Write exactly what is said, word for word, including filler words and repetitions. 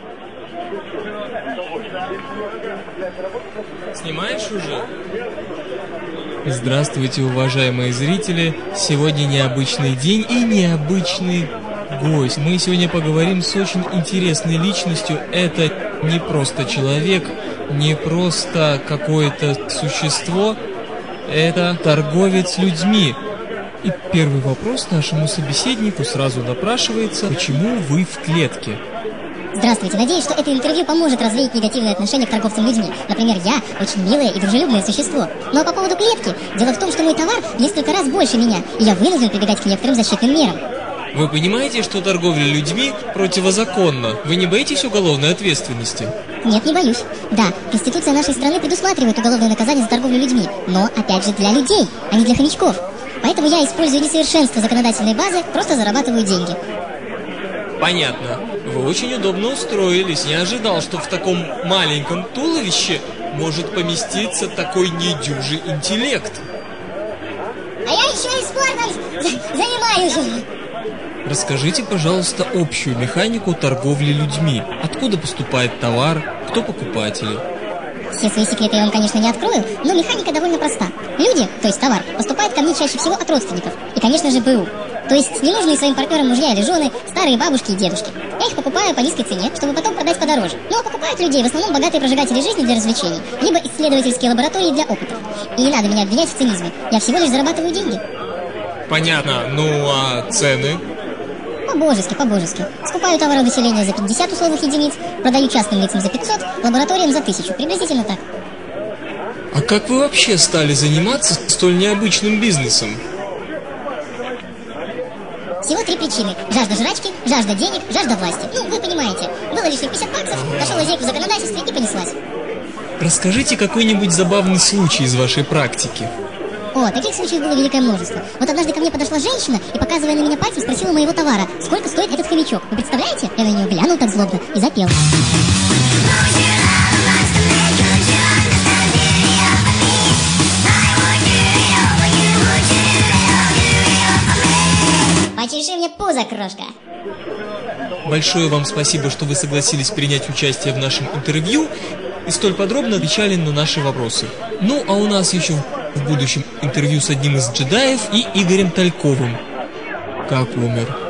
Снимаешь уже? Здравствуйте, уважаемые зрители! Сегодня необычный день и необычный гость. Мы сегодня поговорим с очень интересной личностью. Это не просто человек, не просто какое-то существо. Это торговец людьми. И первый вопрос нашему собеседнику сразу напрашивается: почему вы в клетке? Здравствуйте. Надеюсь, что это интервью поможет развеять негативное отношение к торговцам людьми. Например, я очень милое и дружелюбное существо. Ну а по поводу клетки, дело в том, что мой товар в несколько раз больше меня, и я вынужден прибегать к некоторым защитным мерам. Вы понимаете, что торговля людьми противозаконна? Вы не боитесь уголовной ответственности? Нет, не боюсь. Да, Конституция нашей страны предусматривает уголовное наказание за торговлю людьми, но, опять же, для людей, а не для хомячков. Поэтому я, используя несовершенство законодательной базы, просто зарабатываю деньги. Понятно. Вы очень удобно устроились. Не ожидал, что в таком маленьком туловище может поместиться такой недюжий интеллект. А я еще и спортом занимаюсь. Расскажите, пожалуйста, общую механику торговли людьми. Откуда поступает товар, кто покупатели? Все свои секреты я вам, конечно, не открою, но механика довольно проста. Люди, то есть товар, поступают ко мне чаще всего от родственников. И, конечно же, БУ. То есть ненужные своим партнерам мужья или жены, старые бабушки и дедушки. Я их покупаю по низкой цене, чтобы потом продать подороже. Ну а покупают людей в основном богатые прожигатели жизни для развлечений, либо исследовательские лаборатории для опытов. И не надо меня обвинять в цинизме. Я всего лишь зарабатываю деньги. Понятно. Ну а цены? По-божески, по-божески. Скупаю товары у населения за пятьдесят условных единиц, продаю частным лицам за пятьсот, лабораториям за тысячу. Приблизительно так. А как вы вообще стали заниматься столь необычным бизнесом? Всего три причины. Жажда жрачки, жажда денег, жажда власти. Ну, вы понимаете. Было лишних пятьдесят баксов, нашел лазейку в законодательстве и понеслась. Расскажите какой-нибудь забавный случай из вашей практики. О, таких случаев было великое множество. Вот однажды ко мне подошла женщина и, показывая на меня пальцем, спросила моего товара: сколько стоит этот хомячок. Вы представляете? Я на нее глянул так злобно и запел. Почеши мне пузо, крошка. Большое вам спасибо, что вы согласились принять участие в нашем интервью и столь подробно отвечали на наши вопросы. Ну, а у нас еще в будущем интервью с одним из джедаев и Игорем Тальковым. Как умер?